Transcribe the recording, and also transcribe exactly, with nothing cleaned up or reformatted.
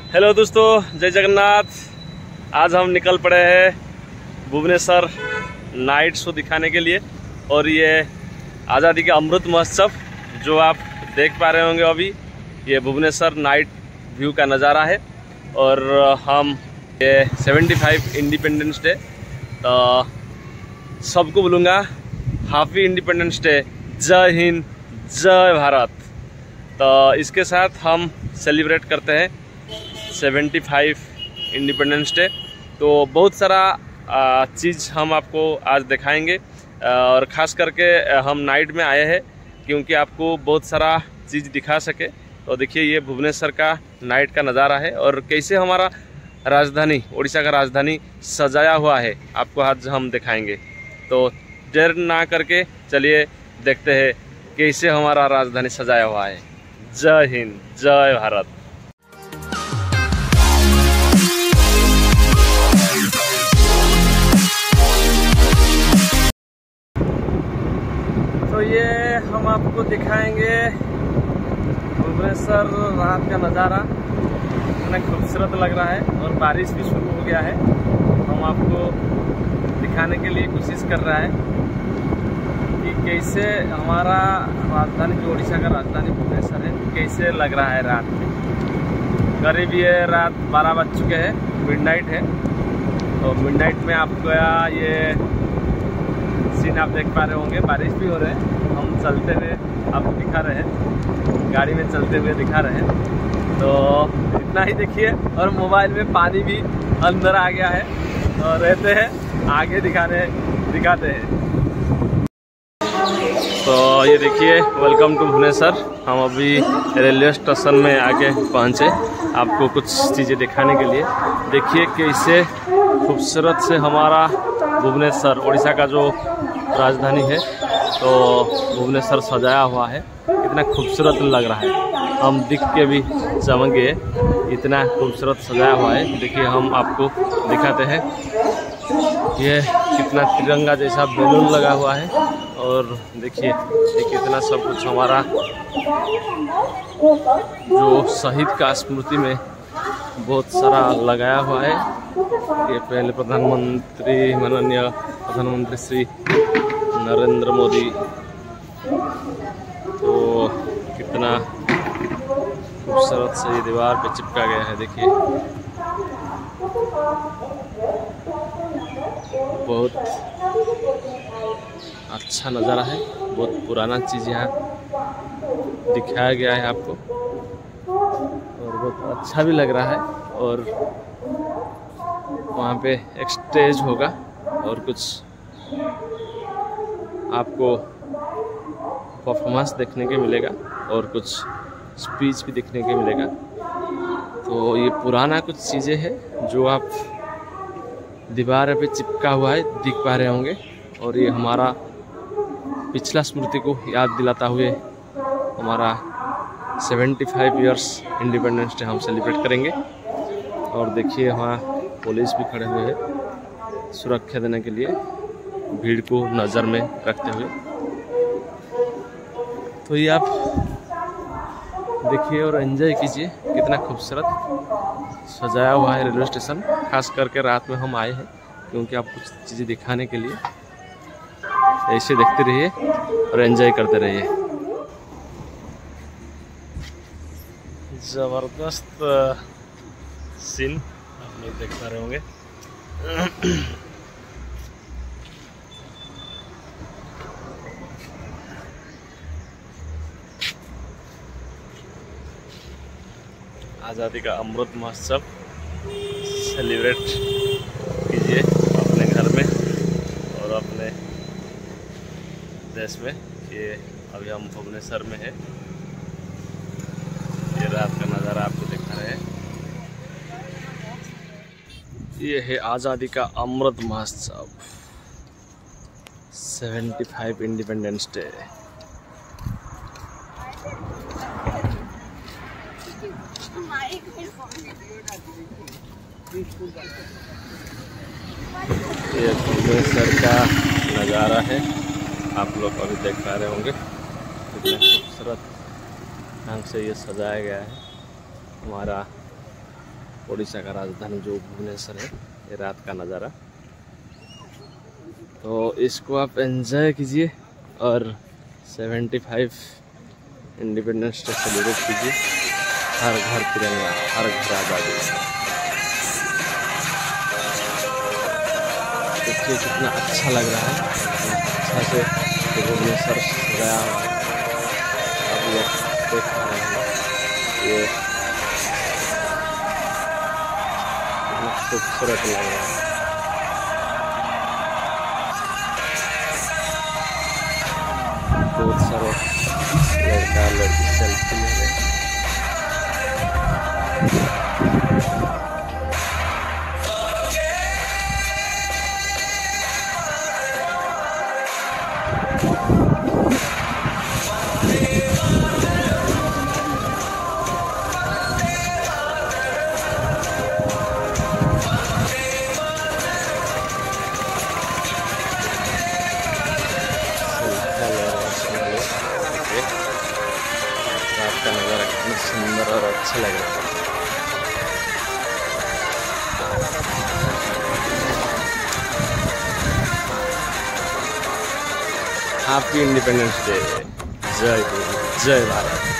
Hello दोस्तों, जय जगन्नाथ। आज हम निकल पड़े हैं भुवनेश्वर नाइट शो दिखाने के लिए। और ये आज़ादी का अमृत महोत्सव जो आप देख पा रहे होंगे अभी, ये भुवनेश्वर नाइट व्यू का नज़ारा है। और हम ये पचहत्तर इंडिपेंडेंस डे, तो सबको बोलूँगा हैप्पी इंडिपेंडेंस डे, जय हिंद, जय भारत। तो इसके साथ हम सेलिब्रेट करते हैं पचहत्तर इंडिपेंडेंस डे। तो बहुत सारा चीज़ हम आपको आज दिखाएंगे, और ख़ास करके हम नाइट में आए हैं क्योंकि आपको बहुत सारा चीज़ दिखा सके। तो देखिए, ये भुवनेश्वर का नाइट का नज़ारा है और कैसे हमारा राजधानी, उड़ीसा का राजधानी सजाया हुआ है, आपको आज हम दिखाएंगे। तो देर ना करके चलिए देखते हैं कैसे हमारा राजधानी सजाया हुआ है। जय हिंद, जय भारत। तो ये हम आपको दिखाएंगे भुवनेश्वर रात का नज़ारा। इतना खूबसूरत लग रहा है और बारिश भी शुरू हो गया है। हम आपको दिखाने के लिए कोशिश कर रहा है कि कैसे हमारा राजधानी, जो उड़ीसा का राजधानी भुवनेश्वर है, कैसे लग रहा है रात में। करीब ये रात बारह बज चुके हैं, मिडनाइट है। तो मिडनाइट में आपको ये सीन आप देख पा रहे होंगे। बारिश भी हो रहे हैं, हम चलते हुए आपको दिखा रहे हैं, गाड़ी में चलते हुए दिखा रहे हैं। तो इतना ही देखिए। और मोबाइल में पानी भी अंदर आ गया है, और रहते हैं आगे दिखाने दिखाते हैं। तो ये देखिए, वेलकम टू भुवनेश्वर। हम अभी रेलवे स्टेशन में आके पहुँचे, आपको कुछ चीज़ें दिखाने के लिए। देखिए कैसे खूबसूरत से हमारा भुवनेश्वर, उड़ीसा का जो राजधानी है, तो भुवनेश्वर सजाया हुआ है। इतना खूबसूरत लग रहा है, हम दिख के भी चमक गए, इतना खूबसूरत सजाया हुआ है। देखिए, हम आपको दिखाते हैं। ये कितना तिरंगा जैसा बैलून लगा हुआ है। और देखिए ये कितना सब कुछ हमारा जो शहीद का स्मृति में बहुत सारा लगाया हुआ है। ये पहले प्रधानमंत्री, माननीय प्रधानमंत्री श्री नरेंद्र मोदी, तो कितना खूबसूरत से ये दीवार पे चिपका गया है। देखिए, बहुत अच्छा नज़ारा है। बहुत पुराना चीज़ यहाँ दिखाया गया है आपको, और बहुत अच्छा भी लग रहा है। और वहाँ पे एक स्टेज होगा और कुछ आपको परफॉर्मेंस देखने के मिलेगा और कुछ स्पीच भी देखने के मिलेगा। तो ये पुराना कुछ चीज़ें हैं जो आप दीवार पे चिपका हुआ है दिख पा रहे होंगे। और ये हमारा पिछला स्मृति को याद दिलाता हुए हमारा पचहत्तर इयर्स इंडिपेंडेंस डे हम सेलिब्रेट करेंगे। और देखिए, वहाँ पुलिस भी खड़े हुए हैं सुरक्षा देने के लिए, भीड़ को नज़र में रखते हुए। तो ये आप देखिए और एंजॉय कीजिए, कितना खूबसूरत सजाया हुआ है रेलवे स्टेशन। खास करके रात में हम आए हैं क्योंकि आप कुछ चीज़ें दिखाने के लिए। ऐसे देखते रहिए और एंजॉय करते रहिए। ज़बरदस्त सीन आप लोग देख पा रहे होंगे। आज़ादी का अमृत महोत्सव सेलिब्रेट कीजिए अपने घर में और अपने देश में। ये अभी हम भुवनेश्वर में है, ये रात का नज़ारा आपको दिखा रहे हैं। ये है आज़ादी का अमृत महोत्सव, पचहत्तर इंडिपेंडेंस डे। ये भुवनेश्वर का नज़ारा है, आप लोग अभी देख पा रहे होंगे। कितना खूबसूरत ढंग से ये सजाया गया है हमारा उड़ीसा का राजधानी जो भुवनेश्वर है। ये रात का नज़ारा, तो इसको आप एंजॉय कीजिए और पचहत्तर इंडिपेंडेंस डे सेलिब्रेट कीजिए। हर घर तिरंगा, हर घर आज़ादी। देखिए कितना अच्छा लग रहा है, अच्छा से भुवनेश्वर गया। अब ये देख पा रहे हैं, ये खूबसूरत लग रहा है। बहुत सारे लड़का लड़की सेल्फी ले रहे हैं। रात का नज़ारा कितना सुंदर और अच्छा लग रहा है। Happy independence day. जय हिंद, जय भारत।